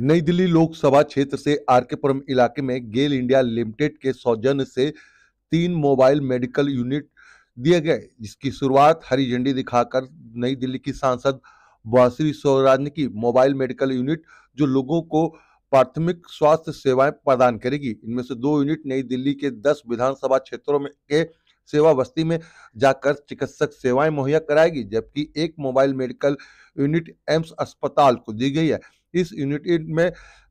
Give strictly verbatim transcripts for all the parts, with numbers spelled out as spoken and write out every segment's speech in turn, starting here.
नई दिल्ली लोकसभा क्षेत्र से आरकेपुरम इलाके में गेल इंडिया लिमिटेड के सौजन्य से तीन मोबाइल मेडिकल यूनिट दिए गए, जिसकी शुरुआत हरी झंडी दिखाकर नई दिल्ली की सांसद बांसुरी स्वराज ने की। मोबाइल मेडिकल यूनिट जो लोगों को प्राथमिक स्वास्थ्य सेवाएं प्रदान करेगी। इनमें से दो यूनिट नई दिल्ली के दस विधानसभा क्षेत्रों में के सेवा बस्ती में जाकर चिकित्सक सेवाएं मुहैया कराएगी, जबकि एक मोबाइल मेडिकल यूनिट एम्स अस्पताल को दी गई है। इस यूनिट में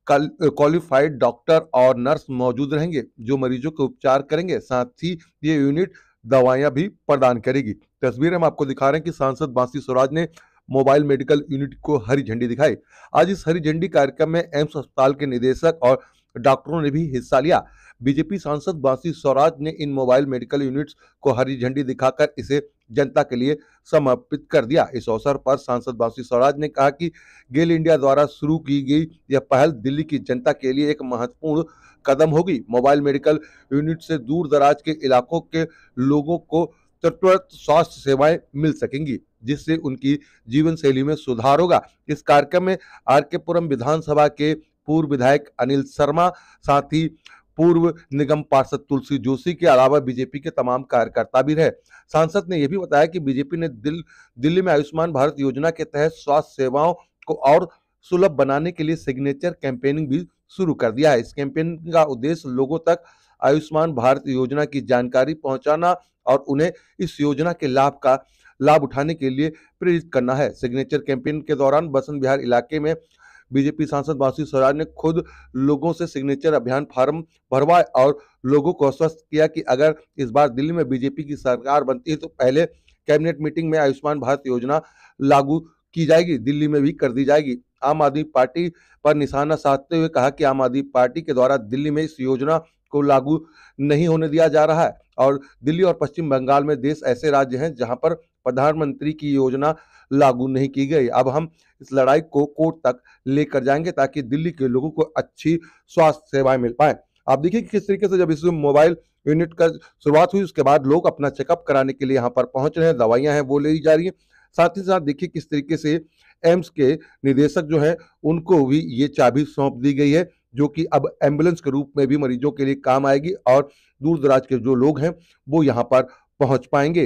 क्वालिफाइड डॉक्टर और नर्स मौजूद रहेंगे जो मरीजों के उपचार करेंगे। साथ ही ये यूनिट दवाइयां भी प्रदान करेगी। तस्वीर हम आपको दिखा रहे हैं कि सांसद बांसुरी स्वराज ने मोबाइल मेडिकल यूनिट को हरी झंडी दिखाई। आज इस हरी झंडी कार्यक्रम में एम्स अस्पताल के निदेशक और डॉक्टरों ने भी हिस्सा लिया। बीजेपी सांसद बांसुरी स्वराज ने इन मोबाइल मेडिकल यूनिट्स को हरी झंडी दिखाकर इसे जनता के लिए समर्पित कर दिया। इस अवसर पर सांसद बांसुरी स्वराज ने कहा कि गेल इंडिया द्वारा शुरू की गई यह पहल दिल्ली की जनता के लिए एक महत्वपूर्ण कदम होगी। मोबाइल मेडिकल यूनिट से दूर दराज के इलाकों के लोगों को त्वरित स्वास्थ्य सेवाएं मिल सकेंगी, जिससे उनकी जीवन शैली में सुधार होगा। इस कार्यक्रम में आरकेपुरम विधानसभा के पूर्व विधायक अनिल शर्मा, साथ ही पूर्व निगम पार्षद तुलसी जोशी के अलावा बीजेपी के तमाम कार्यकर्ता भी रहे। सांसद ने यह भी बताया कि बीजेपी ने दिल, दिल्ली में आयुष्मान भारत योजना के तहत स्वास्थ्य सेवाओं को और सुलभ बनाने के लिए सिग्नेचर कैंपेनिंग भी शुरू कर दिया है। इस कैंपेन का उद्देश्य लोगों तक आयुष्मान भारत योजना की जानकारी पहुंचाना और उन्हें इस योजना के लाभ का लाभ उठाने के लिए प्रेरित करना है। सिग्नेचर कैंपेन के दौरान बसंत विहार इलाके में बीजेपी सांसद बांसुरी स्वराज ने खुद लोगों से सिग्नेचर अभियान फार्म भरवाए और लोगों को आश्वस्त किया कि अगर इस बार दिल्ली में बीजेपी की सरकार बनती है तो पहले कैबिनेट मीटिंग में आयुष्मान भारत योजना लागू की जाएगी, दिल्ली में भी कर दी जाएगी। आम आदमी पार्टी पर निशाना साधते हुए कहा कि आम आदमी पार्टी के द्वारा दिल्ली में इस योजना को लागू नहीं होने दिया जा रहा है और दिल्ली और पश्चिम बंगाल में देश ऐसे राज्य हैं जहां पर प्रधानमंत्री की योजना लागू नहीं की गई। अब हम इस लड़ाई को कोर्ट तक लेकर जाएंगे ताकि दिल्ली के लोगों को अच्छी स्वास्थ्य सेवाएं मिल पाए। आप देखिए कि किस तरीके से जब इस मोबाइल यूनिट का शुरुआत हुई उसके बाद लोग अपना चेकअप कराने के लिए यहाँ पर पहुंच रहे हैं, दवाइयां हैं वो ले जा रही हैं। साथ ही साथ देखिए किस तरीके से एम्स के निदेशक जो है उनको भी ये चाबी सौंप दी गई है, जो कि अब एम्बुलेंस के रूप में भी मरीजों के लिए काम आएगी और दूर दराज के जो लोग हैं वो यहाँ पर पहुंच पाएंगे।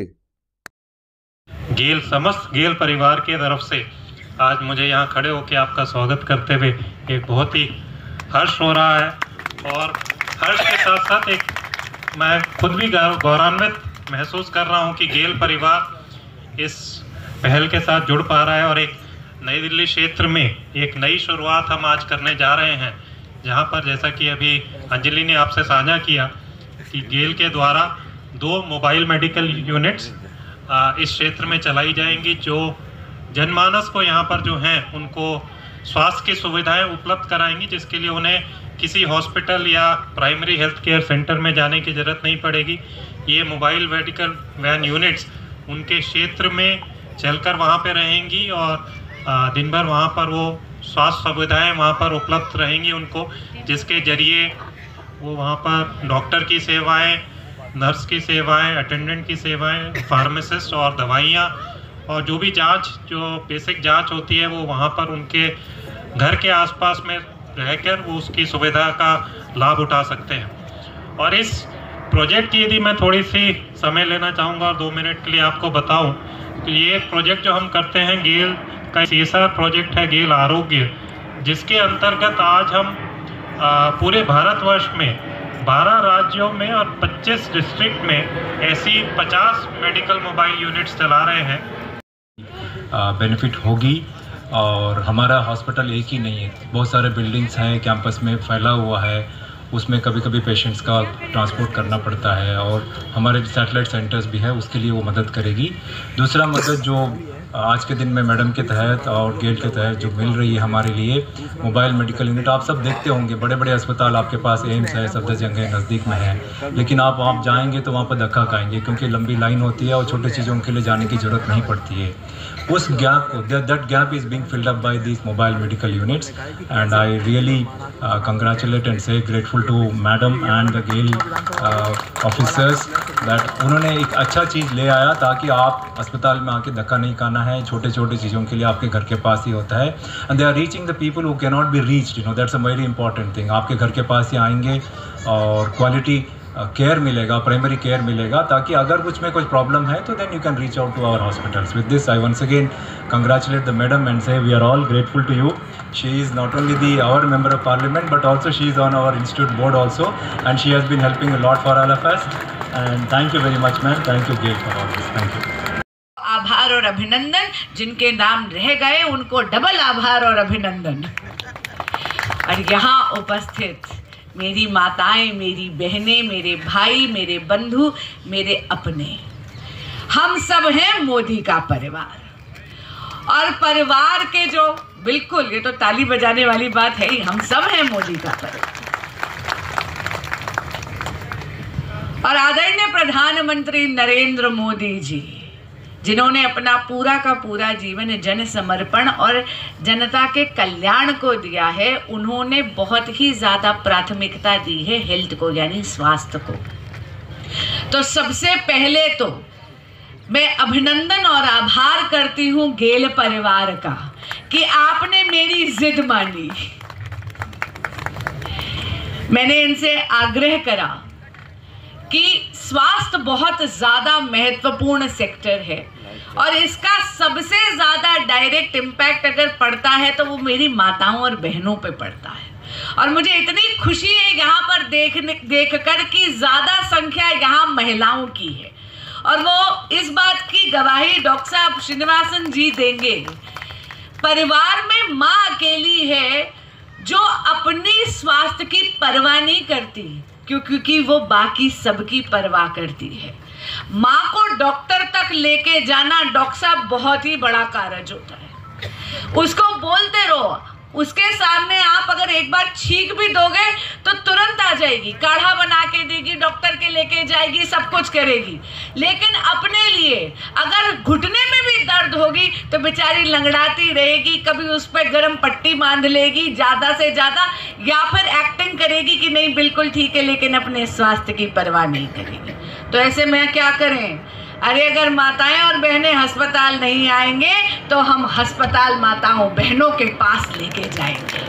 गेल समस्त गेल परिवार के तरफ से आज मुझे यहाँ खड़े होकर आपका स्वागत करते हुए एक बहुत ही हर्ष हो रहा है और हर्ष के साथ साथ एक मैं खुद भी गौरवान्वित महसूस कर रहा हूँ कि गेल परिवार इस पहल के साथ जुड़ पा रहा है और एक नई दिल्ली क्षेत्र में एक नई शुरुआत हम आज करने जा रहे हैं, जहाँ पर जैसा कि अभी अंजलि ने आपसे साझा किया कि गेल के द्वारा दो मोबाइल मेडिकल यूनिट्स इस क्षेत्र में चलाई जाएंगी, जो जनमानस को यहाँ पर जो हैं उनको स्वास्थ्य की सुविधाएं उपलब्ध कराएंगी, जिसके लिए उन्हें किसी हॉस्पिटल या प्राइमरी हेल्थ केयर सेंटर में जाने की ज़रूरत नहीं पड़ेगी। ये मोबाइल मेडिकल वैन यूनिट्स उनके क्षेत्र में चलकर वहाँ पे रहेंगी और दिन भर वहाँ पर वो स्वास्थ्य सुविधाएं वहाँ पर उपलब्ध रहेंगी उनको, जिसके जरिए वो वहाँ पर डॉक्टर की सेवाएं, नर्स की सेवाएं, अटेंडेंट की सेवाएं, फार्मासिस्ट और दवाइयाँ और जो भी जांच जो बेसिक जांच होती है वो वहाँ पर उनके घर के आसपास में रहकर वो उसकी सुविधा का लाभ उठा सकते हैं। और इस प्रोजेक्ट की यदि मैं थोड़ी सी समय लेना चाहूँगा और दो मिनट के लिए आपको बताऊँ तो ये प्रोजेक्ट जो हम करते हैं गेल का सीएसआर प्रोजेक्ट है गेल आरोग्य, जिसके अंतर्गत आज हम आ, पूरे भारतवर्ष में बारह राज्यों में और पच्चीस डिस्ट्रिक्ट में ऐसी पचास मेडिकल मोबाइल यूनिट्स चला रहे हैं। बेनिफिट होगी और हमारा हॉस्पिटल एक ही नहीं है, बहुत सारे बिल्डिंग्स हैं कैंपस में फैला हुआ है, उसमें कभी कभी पेशेंट्स का ट्रांसपोर्ट करना पड़ता है और हमारे सैटेलाइट सेंटर्स भी है, उसके लिए वो मदद करेगी। दूसरा मदद जो आज के दिन में मैडम के तहत और गेल के तहत जो मिल रही है हमारे लिए मोबाइल मेडिकल यूनिट, आप सब देखते होंगे बड़े बड़े अस्पताल आपके पास एम्स है, सफदरजंग है, नज़दीक में है, लेकिन आप वहाँ जाएंगे तो वहाँ पर धक्का खाएंगे क्योंकि लंबी लाइन होती है और छोटी चीज़ों के लिए जाने की ज़रूरत नहीं पड़ती है। उस गैप को that gap is being filled up by this mobile medical units and I really congratulate and say grateful to madam and the Gale officers that उन्होंने एक अच्छा चीज़ ले आया ताकि आप अस्पताल में आके धक्का नहीं खाना है, छोटे छोटे चीज़ों के लिए आपके घर के पास ही होता है। And they are reaching the people who can not be reached, you know, that's a very important thing. आपके घर के पास ही आएंगे और क्वालिटी केयर मिलेगा, प्राइमरी केयर मिलेगा, ताकि अगर कुछ में कुछ प्रॉब्लम है तो then you can reach out to our hospitals. With this I once again congratulate the madam and say we are all grateful to you. She is not only the our member of parliament but also she is on our institute board also, and she has been helping a lot for all of us, and thank you very much ma'am. Thank you Gail for all this. Thank you. आभार और अभिनंदन, जिनके नाम रह गए उनको double आभार और अभिनंदन। और यहाँ उपस्थित मेरी माताएं, मेरी बहनें, मेरे भाई, मेरे बंधु, मेरे अपने, हम सब हैं मोदी का परिवार। और परिवार के जो, बिल्कुल ये तो ताली बजाने वाली बात है ही, हम सब हैं मोदी का परिवार। और आदरणीय प्रधानमंत्री नरेंद्र मोदी जी, जिन्होंने अपना पूरा का पूरा जीवन जन समर्पण और जनता के कल्याण को दिया है, उन्होंने बहुत ही ज़्यादा प्राथमिकता दी है हेल्थ को, यानी स्वास्थ्य को। तो सबसे पहले तो मैं अभिनंदन और आभार करती हूँ गेल परिवार का कि आपने मेरी जिद मानी। मैंने इनसे आग्रह करा कि स्वास्थ्य बहुत ज़्यादा महत्वपूर्ण सेक्टर है और इसका सबसे ज़्यादा डायरेक्ट इम्पैक्ट अगर पड़ता है तो वो मेरी माताओं और बहनों पे पड़ता है। और मुझे इतनी खुशी है यहाँ पर देखने देख कर कि ज़्यादा संख्या यहाँ महिलाओं की है, और वो इस बात की गवाही डॉक्टर साहब श्रीनिवासन जी देंगे। परिवार में माँ अकेली है जो अपनी स्वास्थ्य की परवाह नहीं करती, क्यों? क्योंकि वो बाकी सबकी परवाह करती है। माँ को डॉक्टर तक लेके जाना डॉक्टर साहब बहुत ही बड़ा कार्य होता है। उसको बोलते रहो, उसके सामने आप अगर एक बार छींक भी दोगे तो तुरंत आ जाएगी, काढ़ा बना के देगी, डॉक्टर के लेके जाएगी, सब कुछ करेगी। लेकिन अपने लिए अगर घुटने में भी दर्द होगी तो बेचारी लंगड़ाती रहेगी, कभी उस पर गर्म पट्टी बांध लेगी ज़्यादा से ज़्यादा, या फिर एक्टिंग करेगी कि नहीं बिल्कुल ठीक है, लेकिन अपने स्वास्थ्य की परवाह नहीं करेगी। तो ऐसे में क्या करें? अरे अगर माताएं और बहनें अस्पताल नहीं आएंगे तो हम अस्पताल माताओं बहनों के पास लेके जाएंगे।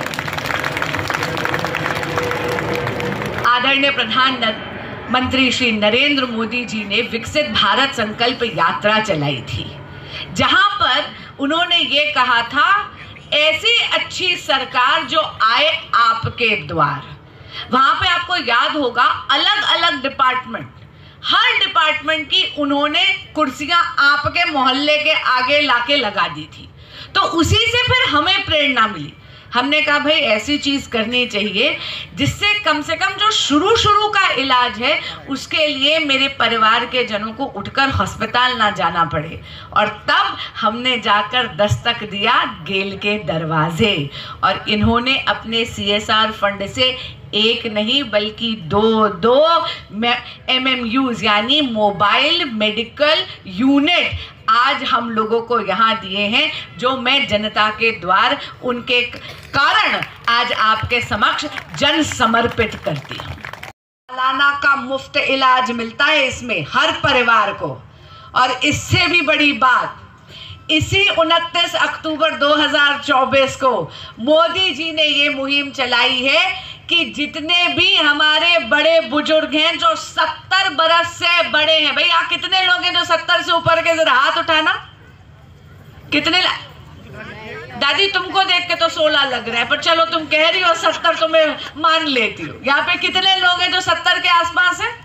आदरणीय प्रधानमंत्री श्री नरेंद्र मोदी जी ने विकसित भारत संकल्प यात्रा चलाई थी, जहां पर उन्होंने ये कहा था, ऐसी अच्छी सरकार जो आए आपके द्वार। वहां पे आपको याद होगा अलग अलग डिपार्टमेंट, हर डिपार्टमेंट की उन्होंने कुर्सियां आपके मोहल्ले के आगे लाके लगा दी थी। तो उसी से फिर हमें प्रेरणा मिली। हमने कहा भाई ऐसी चीज करनी चाहिए जिससे कम से कम जो शुरू शुरू का इलाज है उसके लिए मेरे परिवार के जनों को उठकर अस्पताल ना जाना पड़े। और तब हमने जाकर दस्तक दिया गेल के दरवाजे, और इन्होंने अपने सी एस आर फंड से एक नहीं बल्कि दो दो एम एम यूज यानी मोबाइल मेडिकल यूनिट आज हम लोगों को यहाँ दिए हैं, जो मैं जनता के द्वार उनके कारण आज आपके समक्ष जन समर्पित करती हूँ। सालाना का मुफ्त इलाज मिलता है इसमें हर परिवार को। और इससे भी बड़ी बात, इसी उनतीस अक्टूबर दो हज़ार चौबीस को मोदी जी ने ये मुहिम चलाई है कि जितने भी हमारे बड़े बुजुर्ग हैं जो सत्तर बरस से बड़े हैं, भाई आप कितने लोग हैं जो सत्तर से ऊपर के, जरा हाथ उठाना। कितने? दादी तुमको देख के तो सोलह लग रहा है, पर चलो तुम कह रही हो सत्तर तो मैं मान लेती हूँ। यहाँ पे कितने लोग हैं जो सत्तर के आसपास हैं?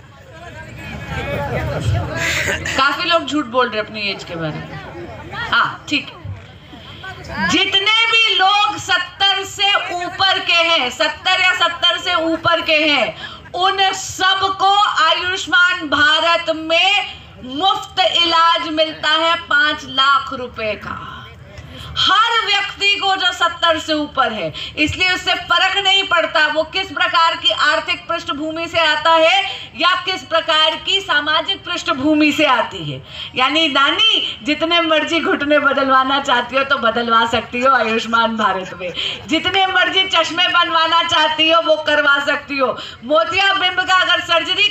काफी लोग झूठ बोल रहे अपनी एज के बारे में। हाँ ठीक, जितने भी लोग सत्तर से ऊपर के हैं, सत्तर या सत्तर से ऊपर के हैं, उन सबको आयुष्मान भारत में मुफ्त इलाज मिलता है पांच लाख रुपए का। हर व्यक्ति को जो सत्तर से ऊपर है, इसलिए उससे फर्क नहीं पड़ता वो किस प्रकार की आर्थिक पृष्ठभूमि से आता है या किस प्रकार की सामाजिक पृष्ठभूमि से आती है। यानी नानी जितने मर्जी घुटने बदलवाना चाहती हो तो बदलवा सकती हो आयुष्मान भारत में, जितने मर्जी चश्मे बनवाना चाहती हो वो करवा सकती हो, मोतियाबिंद का अगर सर्जरी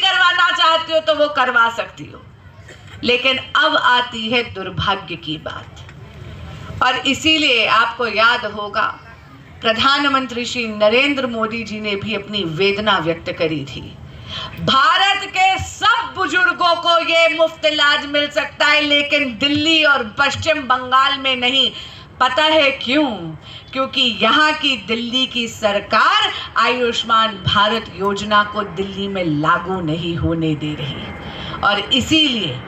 वो करवा सकती हो, लेकिन अब आती है दुर्भाग्य की बात। और इसीलिए आपको याद होगा प्रधानमंत्री श्री नरेंद्र मोदी जी ने भी अपनी वेदना व्यक्त करी थी। भारत के सब बुजुर्गों को ये मुफ्त इलाज मिल सकता है, लेकिन दिल्ली और पश्चिम बंगाल में नहीं। पता है क्यों? क्योंकि यहाँ की दिल्ली की सरकार आयुष्मान भारत योजना को दिल्ली में लागू नहीं होने दे रही। और इसीलिए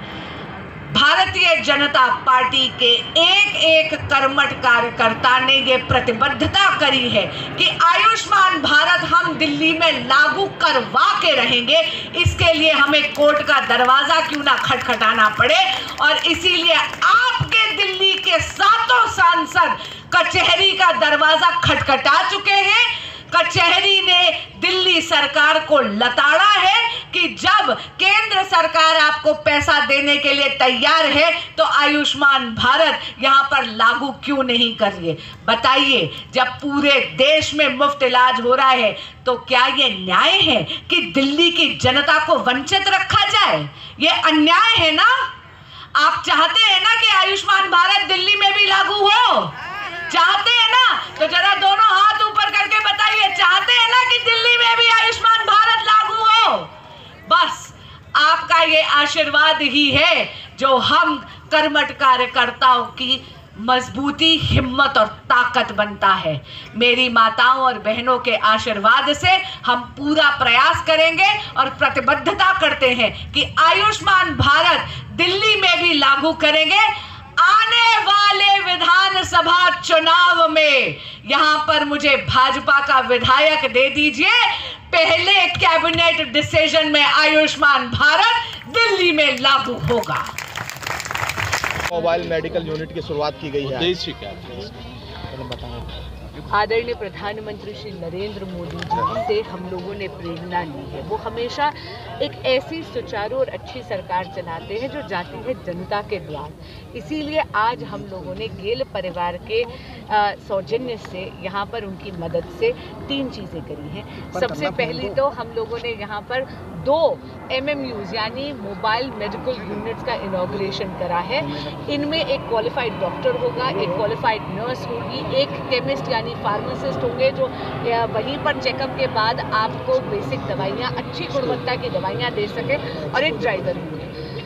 भारतीय जनता पार्टी के एक एक कर्मठ कार्यकर्ता ने ये प्रतिबद्धता करी है कि आयुष्मान भारत हम दिल्ली में लागू करवा के रहेंगे। इसके लिए हमें कोर्ट का दरवाजा क्यों ना खटखटाना पड़े। और इसीलिए आपके दिल्ली के सातों सांसद कचहरी का दरवाजा खटखटा चुके हैं। कचहरी ने दिल्ली सरकार को लताड़ा है कि जब केंद्र सरकार आपको पैसा देने के लिए तैयार है तो आयुष्मान भारत यहां पर लागू क्यों नहीं कर रही है। बताइए, जब पूरे देश में मुफ्त इलाज हो रहा है तो क्या ये न्याय है कि दिल्ली की जनता को वंचित रखा जाए? ये अन्याय है ना। आप चाहते हैं ना कि आयुष्मान भारत दिल्ली में भी लागू हो? चाहते हैं ना? तो जरा दोनों हाथ ऊपर करके बताइए, चाहते हैं ना कि दिल्ली में भी आयुष्मान भारत लागू हो? बस आपका ये आशीर्वाद ही है जो हम कर्मठ कार्यकर्ताओं की मजबूती, हिम्मत और ताकत बनता है। मेरी माताओं और बहनों के आशीर्वाद से हम पूरा प्रयास करेंगे और प्रतिबद्धता करते हैं कि आयुष्मान भारत दिल्ली में भी लागू करेंगे। आने वाले विधानसभा चुनाव में यहां पर मुझे भाजपा का विधायक दे दीजिए। पहले कैबिनेट डिसीजन में आयुष्मान भारत दिल्ली में लागू होगा। मोबाइल मेडिकल यूनिट की शुरुआत की गई है। उद्देश्य क्या है? आदरणीय प्रधानमंत्री श्री नरेंद्र मोदी जी से हम लोगों ने प्रेरणा ली है। वो हमेशा एक ऐसी सुचारू और अच्छी सरकार चलाते हैं जो जाती है जनता के द्वार। इसीलिए आज हम लोगों ने गेल परिवार के सौजन्य से यहाँ पर उनकी मदद से तीन चीज़ें करी हैं। सबसे पहली तो हम लोगों ने यहाँ पर दो एम एम यूज़ यानी मोबाइल मेडिकल यूनिट्स का इनॉग्रेशन करा है। इनमें एक क्वालिफाइड डॉक्टर होगा, एक क्वालिफाइड नर्स होगी, एक केमिस्ट यानी फार्मासिस्ट होंगे जो वहीं पर चेकअप के बाद आपको बेसिक दवाइयाँ, अच्छी गुणवत्ता की दवाइयाँ दे सके, और एक ड्राइवर होंगे।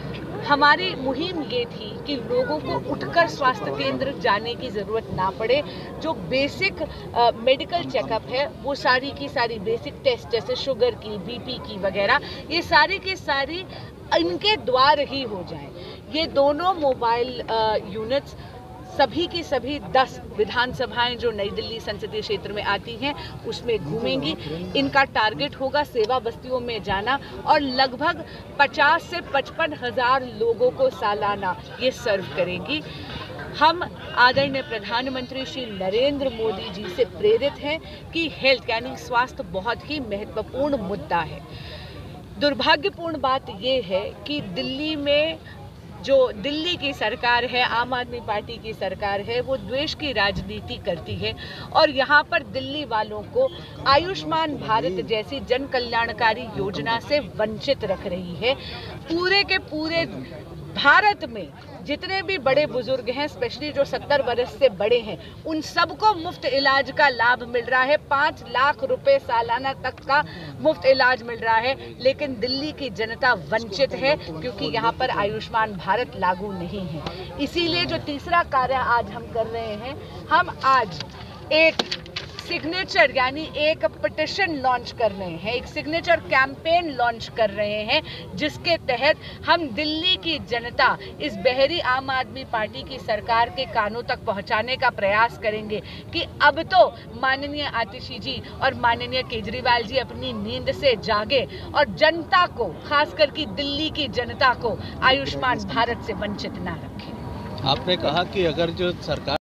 हमारी मुहिम ये थी कि लोगों को उठकर स्वास्थ्य केंद्र जाने की ज़रूरत ना पड़े। जो बेसिक मेडिकल चेकअप है वो सारी की सारी बेसिक टेस्ट जैसे शुगर की, बीपी की वगैरह, ये सारी की सारी इनके द्वार ही हो जाए। ये दोनों मोबाइल यूनिट्स सभी की सभी दस विधानसभाएं जो नई दिल्ली संसदीय क्षेत्र में आती हैं उसमें घूमेंगी। इनका टारगेट होगा सेवा बस्तियों में जाना और लगभग पचास से पचपन हजार लोगों को सालाना ये सर्व करेंगी। हम आदरणीय प्रधानमंत्री श्री नरेंद्र मोदी जी से प्रेरित हैं कि हेल्थ यानी स्वास्थ्य बहुत ही महत्वपूर्ण मुद्दा है। दुर्भाग्यपूर्ण बात ये है कि दिल्ली में जो दिल्ली की सरकार है, आम आदमी पार्टी की सरकार है, वो द्वेष की राजनीति करती है और यहाँ पर दिल्ली वालों को आयुष्मान भारत जैसी जन कल्याणकारी योजना से वंचित रख रही है। पूरे के पूरे भारत में जितने भी बड़े बुजुर्ग हैं, स्पेशली जो सत्तर वर्ष से बड़े हैं, उन सबको मुफ्त इलाज का लाभ मिल रहा है। पाँच लाख रुपए सालाना तक का मुफ्त इलाज मिल रहा है, लेकिन दिल्ली की जनता वंचित है क्योंकि यहाँ पर आयुष्मान भारत लागू नहीं है। इसीलिए जो तीसरा कार्य आज हम कर रहे हैं, हम आज एक सिग्नेचर यानी एक पिटिशन लॉन्च कर रहे हैं, एक सिग्नेचर कैंपेन लॉन्च कर रहे हैं, जिसके तहत हम दिल्ली की जनता इस बहरी आम आदमी पार्टी की सरकार के कानों तक पहुंचाने का प्रयास करेंगे कि अब तो माननीय आतिशी जी और माननीय केजरीवाल जी अपनी नींद से जागे और जनता को, खासकर की दिल्ली की जनता को आयुष्मान भारत से वंचित ना रखें। आपने कहा कि अगर जो सरकार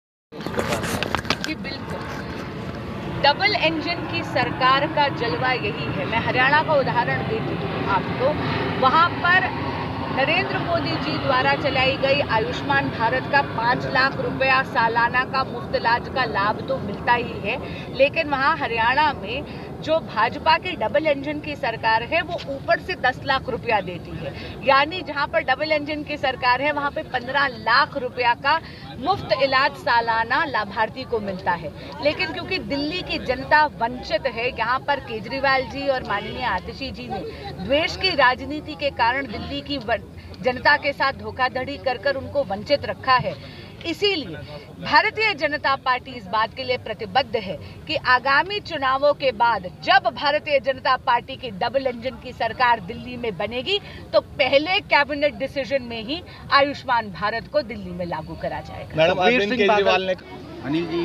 डबल इंजन की सरकार का जलवा यही है। मैं हरियाणा का उदाहरण देती हूँ आपको। वहाँ पर नरेंद्र मोदी जी द्वारा चलाई गई आयुष्मान भारत का पाँच लाख रुपया सालाना का मुफ्त इलाज का लाभ तो मिलता ही है, लेकिन वहाँ हरियाणा में जो भाजपा की डबल इंजन की सरकार है वो ऊपर से दस लाख रुपया देती है, यानी जहां पर डबल इंजन की सरकार है वहां पे पंद्रह लाख रुपया का मुफ्त इलाज सालाना लाभार्थी को मिलता है। लेकिन क्योंकि दिल्ली की जनता वंचित है, यहाँ पर केजरीवाल जी और माननीय आतिशी जी ने द्वेष की राजनीति के कारण दिल्ली की जनता के साथ धोखाधड़ी कर कर उनको वंचित रखा है। इसीलिए भारतीय जनता पार्टी इस बात के लिए प्रतिबद्ध है कि आगामी चुनावों के बाद जब भारतीय जनता पार्टी की डबल इंजन की सरकार दिल्ली में बनेगी तो पहले कैबिनेट डिसीजन में ही आयुष्मान भारत को दिल्ली में लागू करा जाएगा। मैडम अरविंद केजरीवाल ने अनिल जी,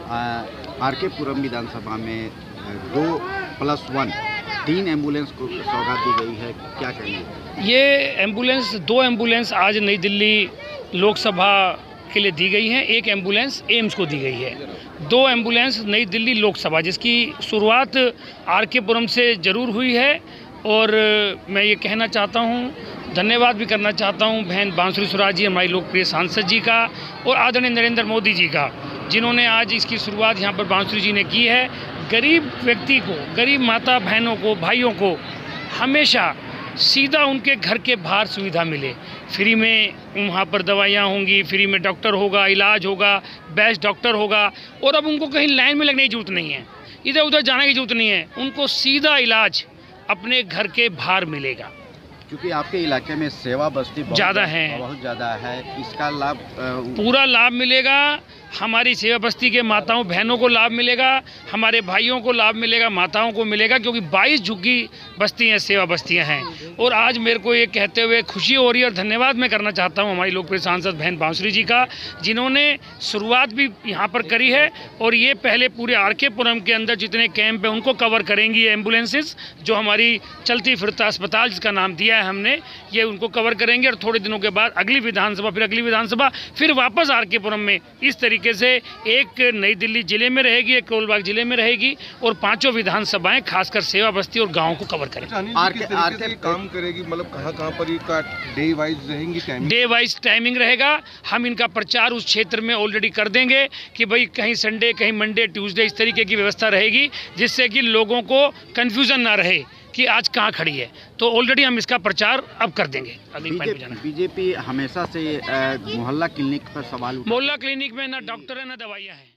आर के पुरम विधानसभा में दो प्लस वन तीन एम्बुलेंस को सौगात दी गई है, क्या कहेंगे? ये एम्बुलेंस दो एम्बुलेंस आज नई दिल्ली लोकसभा के लिए दी गई हैं, एक एम्बुलेंस एम्स को दी गई है। दो एम्बुलेंस नई दिल्ली लोकसभा, जिसकी शुरुआत आर के पुरम से ज़रूर हुई है। और मैं ये कहना चाहता हूँ, धन्यवाद भी करना चाहता हूँ बहन बांसुरी स्वराज जी, हमारी लोकप्रिय सांसद जी का, और आदरणीय नरेंद्र मोदी जी का, जिन्होंने आज इसकी शुरुआत यहाँ पर बांसुरी जी ने की है। गरीब व्यक्ति को, गरीब माता बहनों को, भाइयों को हमेशा सीधा उनके घर के बाहर सुविधा मिले। फ्री में वहाँ पर दवाइयाँ होंगी, फ्री में डॉक्टर होगा, इलाज होगा, बेस्ट डॉक्टर होगा, और अब उनको कहीं लाइन में लगने की ज़रूरत नहीं है, इधर उधर जाने की ज़रूरत नहीं है, उनको सीधा इलाज अपने घर के बाहर मिलेगा। क्योंकि आपके इलाके में सेवा बस्ती ज़्यादा है, बहुत ज़्यादा है, इसका लाभ पूरा लाभ मिलेगा। हमारी सेवा बस्ती के माताओं बहनों को लाभ मिलेगा, हमारे भाइयों को लाभ मिलेगा, माताओं को मिलेगा, क्योंकि बाईस झुग्गी बस्तियाँ सेवा बस्तियाँ हैं। और आज मेरे को ये कहते हुए खुशी हो रही है और धन्यवाद मैं करना चाहता हूँ हमारी लोकप्रिय सांसद बहन बांसुरी जी का, जिन्होंने शुरुआत भी यहाँ पर करी है। और ये पहले पूरे आर के पुरम के अंदर जितने कैंप हैं उनको कवर करेंगी एम्बुलेंसेस, जो हमारी चलती फिरता अस्पताल जिसका नाम दिया है हमने, ये उनको कवर करेंगे। और थोड़े दिनों के बाद अगली विधानसभा, फिर अगली विधानसभा, फिर वापस आर के पुरम में इस तरीके से एक नई दिल्ली जिले में रहेगी, एक कोलबाग जिले में रहेगी, और पांचों विधानसभाएं खासकर सेवा बस्ती और गांवों को कवर करेंगी। आर के आर के काम करेगी, मतलब कहां कहां पर इसका डे वाइज रहेंगी, टाइमिंग डे वाइज टाइमिंग रहेगा। हम इनका प्रचार उस क्षेत्र में ऑलरेडी कर देंगे कि भाई कहीं संडे, कहीं मंडे, ट्यूसडे, इस तरीके की व्यवस्था रहेगी, जिससे कि लोगों को कन्फ्यूजन ना रहे कि आज कहाँ खड़ी है। तो ऑलरेडी हम इसका प्रचार अब कर देंगे। बीजेपी हमेशा से मोहल्ला क्लिनिक पर सवाल, मोहल्ला क्लिनिक में ना डॉक्टर है ना दवाइयाँ हैं।